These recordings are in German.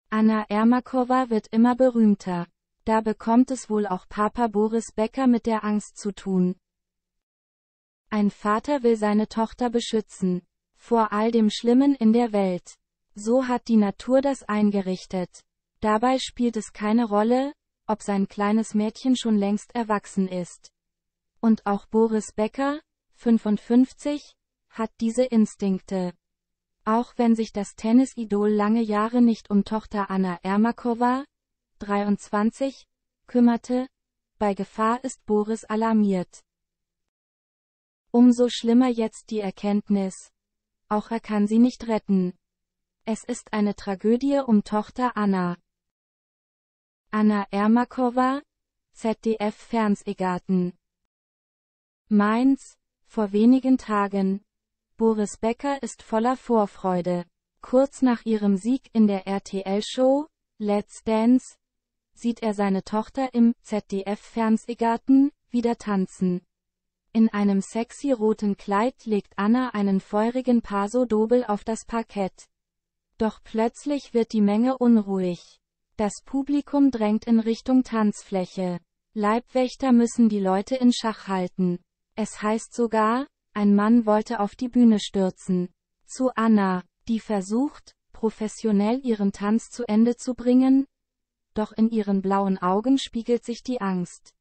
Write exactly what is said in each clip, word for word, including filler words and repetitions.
Anna Ermakova wird immer berühmter. Da bekommt es wohl auch Papa Boris Becker mit der Angst zu tun. Ein Vater will seine Tochter beschützen. Vor all dem Schlimmen in der Welt. So hat die Natur das eingerichtet. Dabei spielt es keine Rolle, ob sein kleines Mädchen schon längst erwachsen ist. Und auch Boris Becker, fünfundfünfzig, hat diese Instinkte. Auch wenn sich das Tennisidol lange Jahre nicht um Tochter Anna Ermakova, dreiundzwanzig, kümmerte, bei Gefahr ist Boris alarmiert. Umso schlimmer jetzt die Erkenntnis. Auch er kann sie nicht retten. Es ist eine Tragödie um Tochter Anna. Anna Ermakova, Z D F-Fernsehgarten. Mainz, vor wenigen Tagen. Boris Becker ist voller Vorfreude. Kurz nach ihrem Sieg in der R T L-Show, Let's Dance, sieht er seine Tochter im Z D F-Fernsehgarten wieder tanzen. In einem sexy roten Kleid legt Anna einen feurigen Paso Doble auf das Parkett. Doch plötzlich wird die Menge unruhig. Das Publikum drängt in Richtung Tanzfläche. Leibwächter müssen die Leute in Schach halten. Es heißt sogar, ein Mann wollte auf die Bühne stürzen. Zu Anna, die versucht, professionell ihren Tanz zu Ende zu bringen, doch in ihren blauen Augen spiegelt sich die Angst.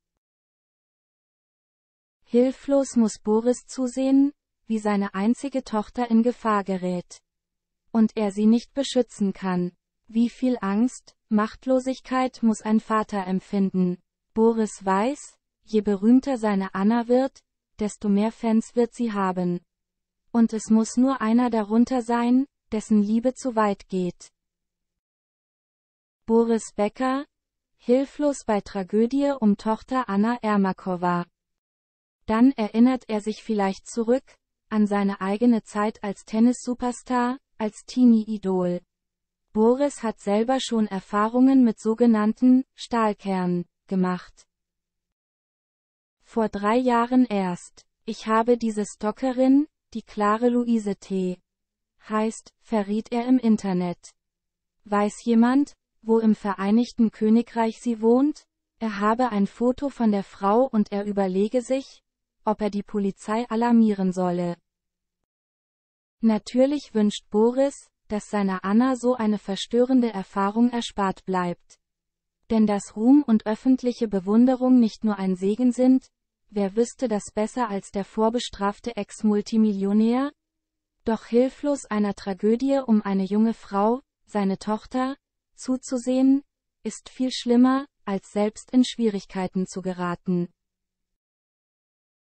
Hilflos muss Boris zusehen, wie seine einzige Tochter in Gefahr gerät. Und er sie nicht beschützen kann. Wie viel Angst, Machtlosigkeit muss ein Vater empfinden. Boris weiß, je berühmter seine Anna wird, desto mehr Fans wird sie haben. Und es muss nur einer darunter sein, dessen Liebe zu weit geht. Boris Becker, hilflos bei Tragödie um Tochter Anna Ermakova. Dann erinnert er sich vielleicht zurück, an seine eigene Zeit als Tennis-Superstar, als Teenie-Idol. Boris hat selber schon Erfahrungen mit sogenannten Stahlkernen gemacht. Vor drei Jahren erst. Ich habe diese Stalkerin, die Clare Louise T. heißt, verriet er im Internet. Weiß jemand, wo im Vereinigten Königreich sie wohnt? Er habe ein Foto von der Frau und er überlege sich, ob er die Polizei alarmieren solle. Natürlich wünscht Boris, dass seiner Anna so eine verstörende Erfahrung erspart bleibt. Denn dass Ruhm und öffentliche Bewunderung nicht nur ein Segen sind, wer wüsste das besser als der vorbestrafte Ex-Multimillionär? Doch hilflos einer Tragödie um eine junge Frau, seine Tochter, zuzusehen, ist viel schlimmer, als selbst in Schwierigkeiten zu geraten.